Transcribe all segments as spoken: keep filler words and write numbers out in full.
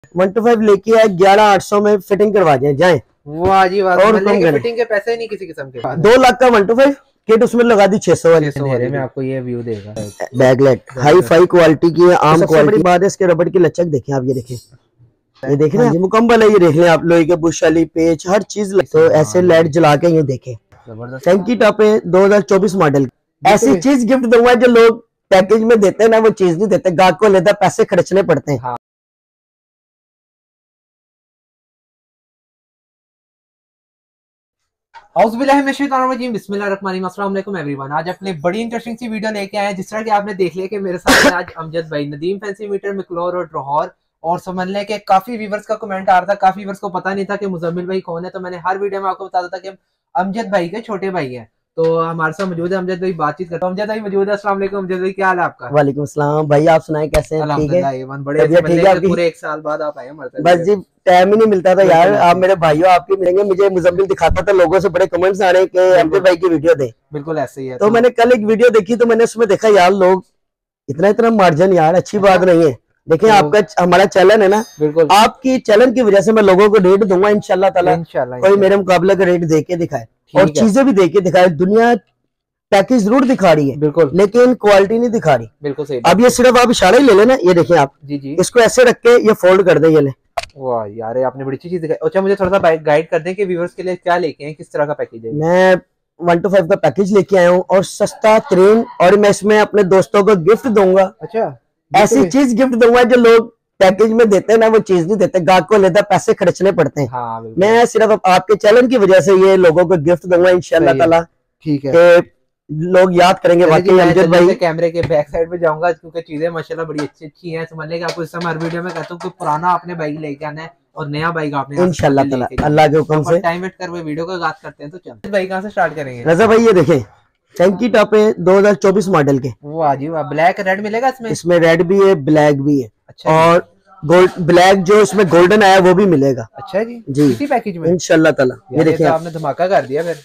One two five लेके आए ग्यारह आठ सौ में फिटिंग करवा जाए जाए वाह जी वाह। और के फिटिंग के पैसे नहीं किसी किस्म के। दो लाख का वन टू फाइव किट उसमें लगा दी छह सौ वाली में आपको ये व्यू देगा। बैगलेट हाई फाई क्वालिटी की है, आम क्वालिटी। बाद इसके रबड़ की लचक देखें आप, ये देखें, ये देखें ना, ये मुकम्मल है। ये देख लें आप, लोहे के बुश वाली पेच हर चीज। तो ऐसे लाइट जला के ये देखें, टैंकी टॉप है दो हज़ार चौबीस मॉडल। ऐसी चीज गिफ्ट दूंगा जो लोग पैकेज में देते हैं ना, वो चीज नहीं देते, गाहक को लेता पैसे खर्चने पड़ते हैं। बिस्मिल्लाहिर्रहमानिर्रहीम एवरीवन। आज अपने बड़ी इंटरेस्टिंग सी वीडियो लेके आए हैं। जिस तरह कि आपने देख लिया कि मेरे साथ आज अमजद भाई नदीम फैंसी मीटर मैक्लोर और लाहौर, और समझ लें कि काफी व्यूवर्स का कमेंट आ रहा था, काफी व्यूवर्स को पता नहीं था कि मुजम्मिल भाई कौन है। तो मैंने हर वीडियो में आपको बताता था कि अमजद भाई के छोटे भाई हैं। तो हमारे साथ मौजूद है अमजद भाई, बातचीत करता हूं। अमजद भाई मौजूद है। अस्सलाम वालेकुम अमजद भाई, क्या हाल है आपका? वालेकुम अस्सलाम भाई, आप सुनाएं कैसे हैं? ठीक है, बड़े ठीक है। पूरे एक साल बाद आप आए। बस जी टाइम ही नहीं मिलता था यार। आप मेरे भाइयों आपके मिलेंगे, मुझे मुजम्मिल दिखाता था, लोगों से बड़े कमेंट्स आ रहे हैं कि अमजद भाई की वीडियो दे। बिल्कुल ऐसे ही है। तो मैंने कल एक वीडियो देखी, तो मैंने उसमें देखा यार लोग इतना इतना मार्जिन, यार अच्छी बात नहीं है। देखिए आपका हमारा चैनल है ना, बिल्कुल आपकी चैनल की वजह से मैं लोगों को रेट दूंगा इंशाल्लाह ताला। कोई मेरे मुकाबले का रेट दे के दिखाए और चीजें भी दे के दिखाए। दुनिया पैकेज जरूर दिखा रही है बिल्कुल, लेकिन क्वालिटी नहीं दिखा रही। बिल्कुल सही। अब ये सिर्फ आप इशारा ही ले लेना, ये देखिए आप जी जी, इसको ऐसे रख के ये फोल्ड कर दे, ये ले। वाह यार आपने बड़ी अच्छी चीज दिखाई। अच्छा मुझे थोड़ा सा गाइड कर दें कि व्यूअर्स के लिए क्या लेके हैं, किस तरह का पैकेज है? मैं वन टू फाइव का पैकेज लेके आया हूँ और सस्ता तरीन, और मैं इसमें अपने दोस्तों को गिफ्ट दूंगा। अच्छा, ऐसी चीज गिफ्ट दूंगा जो लोग पैकेज में देते हैं ना, वो चीज नहीं देते, गाहक को लेता पैसे खर्चने पड़ते हैं। हाँ, मैं सिर्फ आपके चैनल की वजह से ये लोगों को गिफ्ट दूंगा इंशाल्लाह ताला। ठीक है, लोग याद करेंगे वाकई अमजद भाई। कैमरे के बैक साइड पे जाऊंगा क्योंकि चीजें माशाल्लाह बड़ी अच्छी अच्छी हैं। समझ लें कि आपको इस समय हर वीडियो में कहता हूँ कि पुराना आपने बाइक लेके आना है और नया बाइक आपने इंशाल्लाह ताला अल्लाह के हुक्म से। टाइम वेट कर हुए वीडियो को आगाज करते हैं। तो चलो भाई कहाँ से स्टार्ट करेंगे? रजा भाई ये देखें, टैंकी टॉप है दो हज़ार चौबीस मॉडल के। वाह जी वाह। ब्लैक रेड मिलेगा इसमें? इसमें रेड भी है, ब्लैक भी है। अच्छा, और गोल्ड ब्लैक जो इसमें गोल्डन आया वो भी मिलेगा। अच्छा जी जी, इसी पैकेज में इंशाल्लाह ताला। ये देखिए आपने धमाका कर दिया फिर।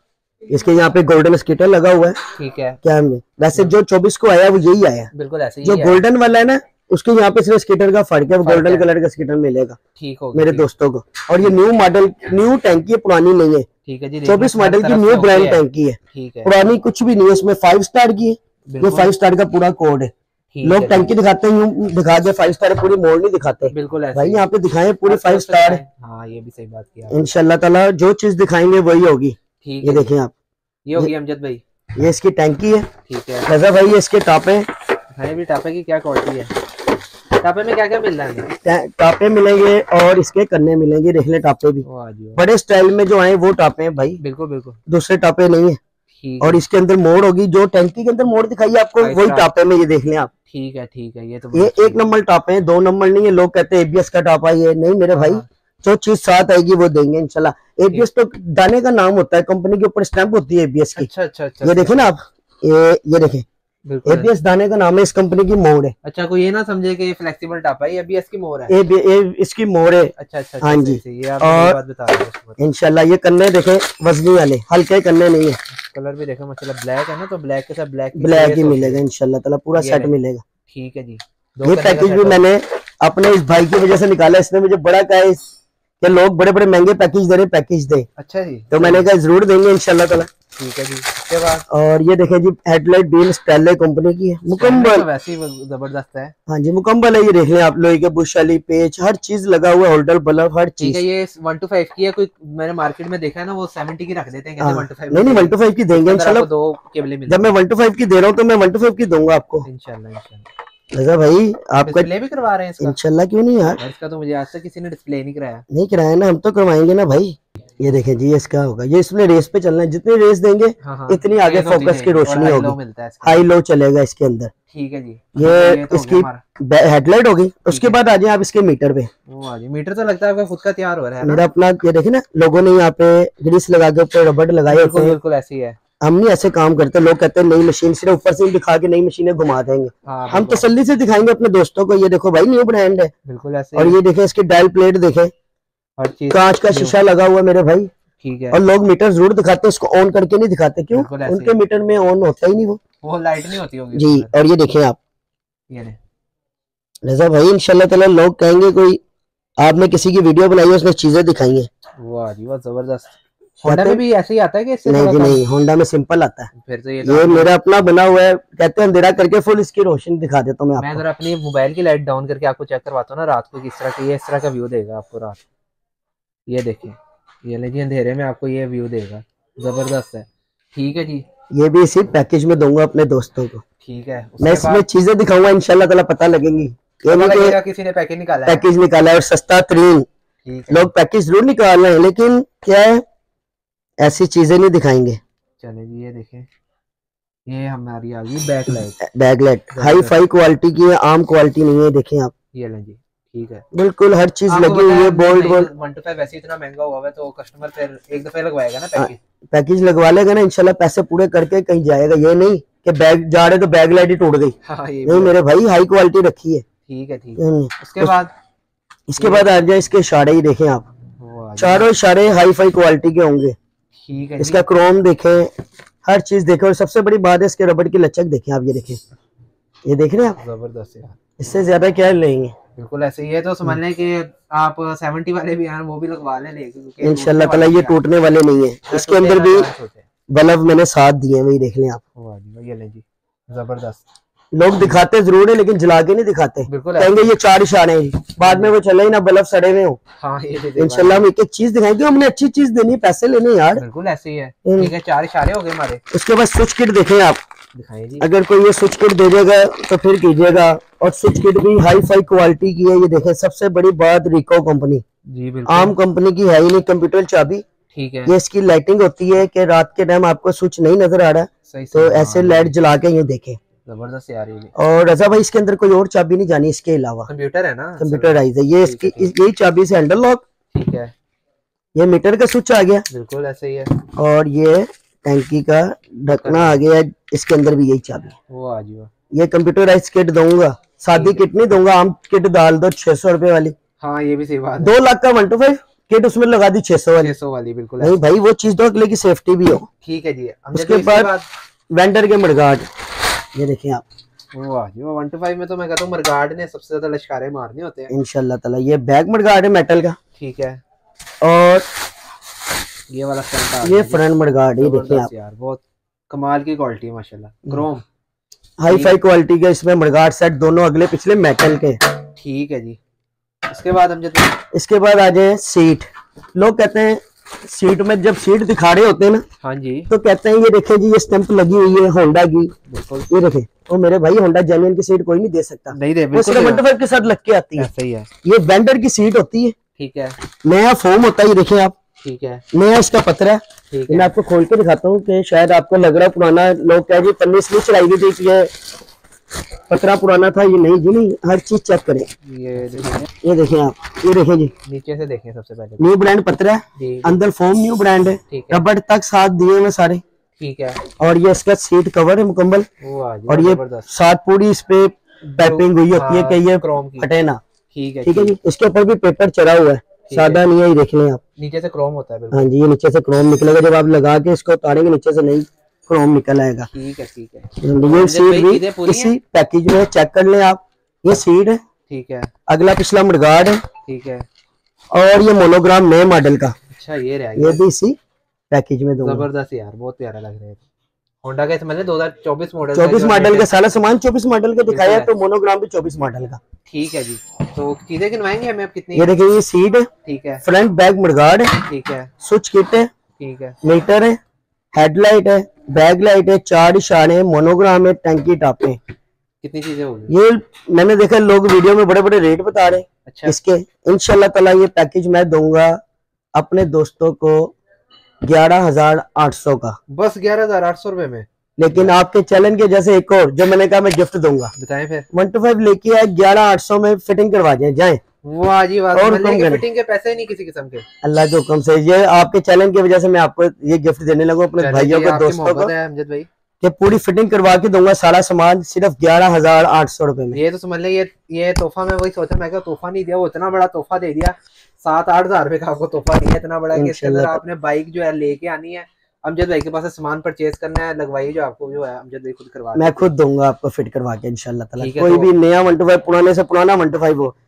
इसके यहाँ पे गोल्डन स्टिकर लगा हुआ है। ठीक है, क्या हमने वैसे जो चौबीस को आया वो यही आया, बिल्कुल ऐसे ही। जो गोल्डन वाला है ना, उसके यहाँ पे सिर्फ स्टिकर का फर्क है, वो गोल्डन कलर का स्टिकर मिलेगा। ठीक हो मेरे दोस्तों को। और ये न्यू मॉडल, न्यू टैंकी है, पुरानी नहीं है। ठीक है जी, चौबीस मॉडल की न्यू ब्रांड टैंकी है। ठीक है, पुरानी कुछ भी नहीं है। इसमें फाइव स्टार की है, ये फाइव स्टार का पूरा कोड है। लोग टैंकी दिखाते हैं दिखा दे फाइव स्टार, पूरी मोड़ नहीं दिखाते। बिल्कुल भाई यहाँ पे दिखाए पूरी फाइव स्टार है। हाँ ये भी सही बात किया। इंशाल्लाह ताला जो चीज दिखाएंगे वही होगी। ये देखें आप, ये होगी अमजद भाई, ये इसकी टैंकी है। ठीक है रजा भाई, ये इसके टापे भाई भी टापे की क्या क्वालिटी है? टापे में क्या क्या मिल रहा है? टापे मिलेंगे और इसके कन्ने मिलेंगे, देख ले टापे भी बड़े स्टाइल में जो आए वो टापे हैं भाई। बिल्कुल बिल्कुल, दूसरे टापे नहीं है। और इसके अंदर मोड़ होगी, जो टैंकी के अंदर मोड़ दिखाई आपको वही टापे में, ये देख लें आप। ठीक है ठीक है, ये तो ये एक नंबर टापे हैं, दो नंबर नहीं है। लोग कहते हैं एबीएस का टापा, ये नहीं मेरे भाई, जो चीज साथ आएगी वो देंगे इंशाल्लाह। एबीएस तो दाने का नाम होता है, कंपनी के ऊपर स्टैंप होती है एबीएस की। अच्छा अच्छा अच्छा, ये देखें ना आप, ये ये देखें एबीएस दाने का नाम है, इस कंपनी की मोड़ है। अच्छा, कोई ये ना समझे कि ये फ्लेक्सिबल टापा है, एबीएस की मोड़ है। ए, ए, इसकी मोड़ है। अच्छा अच्छा, हाँ जी। और इंशाल्लाह ये कन्ने देखें वजनी वाले, हल्के कन्ने नहीं है। कलर भी देखो माशाल्लाह, ब्लैक है ना, तो ब्लैक के साथ ब्लैक ब्लैक ही मिलेगा इंशाल्लाह ताला, पूरा सेट मिलेगा। ठीक है जी। ये पैकेज भी मैंने अपने इस भाई की वजह से निकाला, इसने मुझे बड़ा कहा कि लोग बड़े बड़े महंगे पैकेज दे रहे, पैकेज दे। अच्छा जी, तो मैंने कहा जरूर देंगे इंशाल्लाह ताला। ठीक है जी। उसके बाद और ये देखें जी, हेडलाइट बीम स्टेले कंपनी की है, मुकम्मल वैसे ही जबरदस्त है। हाँ जी मुकम्मल है। ये देख लें आप, लोहे के बुश वाली पेच हर चीज लगा हुआ, होल्डर बल्ब हर चीज। ये वन टू फाइव की है, कोई मैंने मार्केट में देखा है ना, वो सेवेंटी की रख देते हैं। वन टू फाइव नहीं नहीं, वन टू फाइव की देंगे इंशाल्लाह। दो केबलें मिल, जब मैं वन टू फाइव की दे रहा हूँ तो मैं वन टू फाइव की दूंगा आपको इंशाल्लाह इंशाल्लाह। रजा भाई आपका डिस्प्ले भी करवा रहे हैं इसका? इंशाल्लाह, क्यों नहीं यार। इसका तो मुझे आज तक किसी ने डिस्प्ले नहीं कराया। नहीं कराया ना, हम तो करवाएंगे ना भाई। ये देखें जी, इसका होगा, ये इसमें रेस पे चलना है, जितनी रेस देंगे हाँ हाँ, इतनी आगे फोकस की रोशनी होगी, हाई लो चलेगा इसके अंदर। ठीक है जी। ये, ये तो इसकी हेडलाइट होगी। उसके बाद आ जाए आप इसके मीटर पे। मीटर तो लगता है खुद का तैयार हो रहा है मेरा अपना। ये देखे ना, लोगों ने यहाँ पे ग्रीस लगा के ऊपर रबड़ लगाए होते हैं। बिल्कुल ऐसे ही है, हम नहीं ऐसे काम करते। लोग कहते हैं नई मशीन, सिर्फ ऊपर से दिखा के नई मशीनें घुमा देंगे। हाँ, हम तसल्ली से दिखाएंगे अपने दोस्तों को, ये देखो भाई न्यू ब्रांड है। बिल्कुल ऐसे। और ये देखें इसकी डायल प्लेट देखें, हर चीज कांच का शीशा लगा हुआ मेरे भाई। ठीक है। और लोग मीटर जरूर दिखाते हैं, इसको ऑन करके नहीं दिखाते। क्यों? उनके मीटर में ऑन होता ही नहीं, वो वो लाइट नहीं होती होगी जी। और ये देखें आप, ये रजा भाई इंशाल्लाह ताला लोग कहेंगे कोई आपने किसी की वीडियो बनाई है, उसने चीजें दिखाई है। वाह जी वाह, जबरदस्त। होंडा में भी ऐसे ही आता है कि इससे? नहीं जी नहीं, होंडा में सिंपल आता है। फिर तो ये, ये मेरा अपना बना हुआ है, कहते हैं अंधेरा करके फुल इसकी रोशनी दिखा देता हूँ मैं आपको। मैं जरा अपनी मोबाइल की लाइट डाउन करके आपको चेक करवाता हूँ ना रात को, किस तरह का ये इस तरह का व्यू देगा आपको रात। ये देखिए, ये लेकिन अंधेरे में आपको ये व्यू देगा, जबरदस्त है। ठीक है जी, ये भी इसी पैकेज में दूंगा अपने दोस्तों को। ठीक है, मैं इसमें चीजें दिखाऊंगा, इंशाल्लाह ताला पता लगेंगी। ये किसी ने पैकेज निकाला है, पैकेज निकाला है और सस्ता तरीन। लोग पैकेज जरूर निकाल रहे हैं, लेकिन क्या है, ऐसी चीजें नहीं दिखाएंगे। चले जी, ये देखें, ये हमारी आ गई back light. Back light hi fi quality की है, आम क्वालिटी नहीं है। देखें आप, ये लें जी, ठीक है, बिल्कुल हर चीज लगी हुई है। Bold bold one two five वैसे इतना महंगा हुआ है तो कस्टमर फिर एक दफे लगवाएगा ना पैकेज। पैकेज लगवा लेगा ना, इंशाल्लाह पैसे पूरे करके कहीं जाएगा। ये नहीं कि बैग जा रहे तो बैग लाइट ही टूट गई। हाँ, नहीं मेरे भाई, हाई क्वालिटी रखी है। ठीक है, ठीक है। उसके बाद इसके बाद आ जाए इसके इशारे ही देखें आप, चारों इशारे हाई फाई क्वालिटी के होंगे। ठीक है, इसका क्रोम देखें, हर चीज देखें। और सबसे बड़ी बात है इसके रबड़ की लचक देखें आप। ये देखें, ये देख रहे हैं आप, जबरदस्त यार। इससे ज्यादा क्या लेंगे। बिल्कुल ऐसे ही है, तो समझ लें कि आप सेवेंटी वाले भी हैं वो भी लगवा लें, इंशाल्लाह ताला ये टूटने वाले नहीं है। इसके अंदर भी बल्ब मैंने साथ दिए, वही देख लें आप। ये लें जी, जबरदस्त। लोग दिखाते जरूर है लेकिन जला के नहीं दिखाते, कहेंगे ये चार इशारे हैं, बाद में वो चले ही ना बल्ब सड़े हुए हो। हाँ, इंशाल्लाह हम एक एक चीज दिखाएंगे, हमने अच्छी चीज देनी, पैसे लेने यार। बिल्कुल ऐसे ही है। ठीक है, चार इशारे हो गए हमारे। उसके बाद स्विच किट देखें आप, दिखाइए जी। अगर कोई ये स्विच किट दे देगा तो फिर कीजिएगा। और स्विच किट भी हाई फाई क्वालिटी की है। ये देखें, सबसे बड़ी बात रिको कंपनी, जी बिल्कुल, आम कंपनी की है ही नहीं। कंप्यूटर चाबी, ठीक है। ये इसकी लाइटिंग होती है कि रात के टाइम आपको स्विच नहीं नजर आ रहा है तो ऐसे लाइट जला के ये देखें, जबरदस्त यार। ये और रजा भाई इसके अंदर कोई और चाबी नहीं जानी इसके अलावा, कंप्यूटर है ना, कंप्यूटराइज है ये। इसकी यही चाबी से हैंडल लॉक, ठीक है। ये मीटर का स्विच आ गया, बिल्कुल ऐसे ही है। और ये टैंकी का ढकना आ गया, इसके अंदर भी यही चाबी। वो आ जी, ये कंप्यूटराइज किट दूंगा, सादी किट नहीं दूंगा। आम किट डाल दो छह सौ रुपए वाली। हाँ, ये भी सही बात है। दो लाख का वन टू फाइव किट उसमें लगा दी छह सौ वाली, छह सौ वाली। बिल्कुल नहीं भाई, वो चीज दो अगले की सेफ्टी भी हो। ठीक है जी। उसके बाद वेंडर के मडगार्ड, ये देखें आप। वाह जी, वन टू फाइव में तो मैं कहता हूँ मडगार्ड ने सबसे ज्यादा लश्कारे मारने होते हैं इंशाल्लाह ताला। ये बैक मडगार्ड है मेटल का, ठीक है। और ये वाला फ्रंट, ये फ्रंट मडगार्ड, ये देखें आप यार, बहुत कमाल की क्वालिटी है माशाल्लाह। क्रोम हाई फाई क्वालिटी के इसमें मडगार्ड सेट दोनों अगले पिछले मेटल के, ठीक है जी। इसके बाद हम जब इसके बाद आ जाए सीट। लोग कहते हैं सीट में जब सीट दिखा रहे होते हैं ना, हाँ जी, तो कहते हैं ये देखे जी ये स्टैंप लगी हुई है होंडा की। बिल्कुल, ये देखे, तो मेरे भाई होंडा जेन्युइन की सीट कोई नहीं दे सकता, नहीं दे, वो सिर्फ वन टू फाइव के साथ लग के आती है। सही है, ये वेंडर की सीट होती है, ठीक है। नया फोम होता है, ये देखें आप, ठीक है। नया इसका पत्र है, ठीक है। मैं आपको खोल के दिखाता हूँ कि शायद आपको लग रहा है पुराना। लोग कह जी पन्नी इसलिए चढ़ाई गई थी कि ये पतरा पुराना था, ये नहीं जी नहीं, हर चीज चेक करें। ये देखें, ये देखें आप, ये देखें जी, नीचे से देखें। सबसे पहले न्यू ब्रांड पत्र है, अंदर फोम न्यू ब्रांड है, रबड़ तक साथ दिए हुए सारे, ठीक है। और ये इसका सीट कवर है मुकम्मल, और ये साथ पूरी इस पे पैपिंग हुई होती है कि ये फटे ना, ठीक है ठीक है जी। इसके ऊपर भी पेपर चढ़ा हुआ है, सादा नहीं है, ये देख लें आप, नीचे से क्रोम होता है। हाँ जी, ये नीचे से क्रोम निकलेगा, जब आप लगा के इसको उतारेंगे नीचे से नहीं क्रोम निकल आएगा, ठीक है ठीक है। ये सीट भी इसी पैकेज में, चेक कर लें आप। ये सीट है, ठीक है। अगला पिछला मडगार्ड है, ठीक है। और ये मोनोग्राम नए मॉडल का, अच्छा ये रहा, ये भी इसी पैकेज में दूंगा। जबरदस्त यार, बहुत प्यारा लग रहा है। होंडा का मतलब दो हज़ार चौबीस मॉडल, चौबीस मॉडल का सारा सामान चौबीस मॉडल का दिखाया, तो मोनोग्राम भी चौबीस मॉडल का, ठीक है जी। तो चीजें गिनवाएंगे हमें आप कितनी? ये देखिए, ये सीट है, ठीक है। फ्रंट बैक मडगार्ड है, ठीक है। स्विच किट है, ठीक है। मीटर है, हेडलाइट है, बैक लाइट है, चार इशारे, मोनोग्राम है, टंकी टापे। कितनी चीजें होगी? ये मैंने देखा लोग वीडियो में बड़े बड़े रेट बता रहे हैं। अच्छा। इसके इंशाल्लाह ताला ये पैकेज मैं दूंगा अपने दोस्तों को ग्यारह हजार आठ सौ का, बस ग्यारह हजार आठ सौ रुपए में। लेकिन आपके चैलेंज के जैसे एक और जो मैंने कहा मैं गिफ्ट दूंगा, बताएं फिर। वन टू फाइव लेके आए, ग्यारह आठ सौ में फिटिंग करवा जाए जाए। वाह जी वाह, और फिटिंग के पैसे नहीं किसी किस्म के, अल्लाह के हुक्म से। ये आपके चैलेंज की वजह से मैं आपको ये गिफ्ट देने लगा अपने भाइयों को, दोस्तों को, अमजद भाई, कि पूरी फिटिंग करवा के दूंगा सारा सामान सिर्फ ग्यारह हजार आठ सौ रुपए में। ये तो समझ ले, ये ये तोहफा मैं वही सोचा, मैं क्या तोहफा नहीं दिया, वो इतना बड़ा तोहफा दे दिया। सात आठ हजार रुपए का आपको तोहफा दिया, इतना बड़ा कि इसके अंदर आपने बाइक जो है लेके आनी है, अमजद भाई के पास सामान परचेज करना है, लगवाई जो आपको जो है अमजद भाई खुद करवा, मैं खुद दूंगा आपको फिट करवा के इंशाल्लाह ताला। कोई भी नया वन टू फाइव पुराने से पुराना वन टू फाइव हो,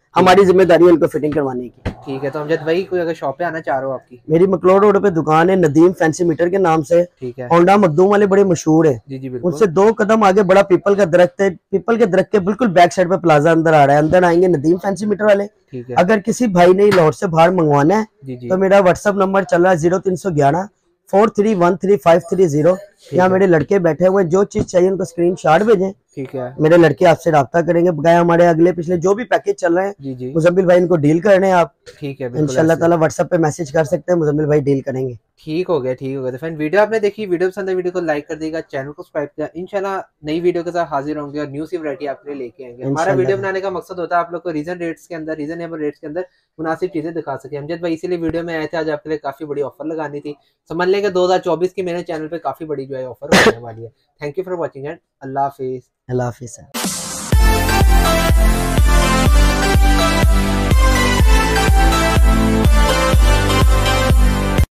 हमारी जिम्मेदारी है उनको फिटिंग करवाने की। ठीक है, तो अमजद भाई कोई अगर शॉप पे आना चाह रहे हो आपकी? मेरी मकलोर रोड पे दुकान है नदीम फैंसी मीटर के नाम से। ठीक है, होंडा मखदूम वाले बड़े मशहूर है। जी जी बिल्कुल। उनसे दो कदम आगे बड़ा पीपल का दरख्त है, पीपल के दरख्त के बिल्कुल बैक साइड पे प्लाजा अंदर आ रहा है, अंदर आएंगे नदीम फैंसी मीटर वाले। ठीक है, अगर किसी भाई ने लाहौर से बाहर मंगवाना है जी जी, तो मेरा व्हाट्सअप नंबर चल रहा है जीरो तीन सौ ग्यारह four three one three five three zero. यहाँ मेरे लड़के बैठे हुए हैं, जो चीज चाहिए उनको स्क्रीन शॉट भेजें। ठीक है, मेरे लड़के आपसे राब्ता करेंगे। बकाया हमारे अगले पिछले जो भी पैकेज चल रहे हैं जी जी, मुजम्मिल भाई इनको डील कर रहे हैं आप। ठीक है, इंशाल्लाह ताला व्हाट्सएप पे मैसेज कर सकते हैं, मुजम्मिल भाई डील करेंगे। ठीक हो गया, ठीक हो गया। तो फ्रेंड वीडियो आपने देखी, वीडियो पसंद है वीडियो को लाइक कर देगा, चैनल को सब्सक्राइब किया। इंशाल्लाह नई वीडियो के साथ हाजिर होंगे और न्यू सी वैरायटी आपके लिए लेके आएंगे। हमारा वीडियो बनाने का मकसद होता है आप लोग को रीजन रेट्स के अंदर, रीजनेबल रेट्स के अंदर मुनासिब चीजें दिखा सके। अमजद भाई इसीलिए वीडियो में आए थे, आज आपके लिए काफी बड़ी ऑफर लगानी थी। समझ लें कि दो हजार चौबीस की मेरे चैनल पे काफी बड़ी जो है ऑफर होने वाली है। Thank you for watching and अल्लाह हाफिज। अल्लाह हाफिज।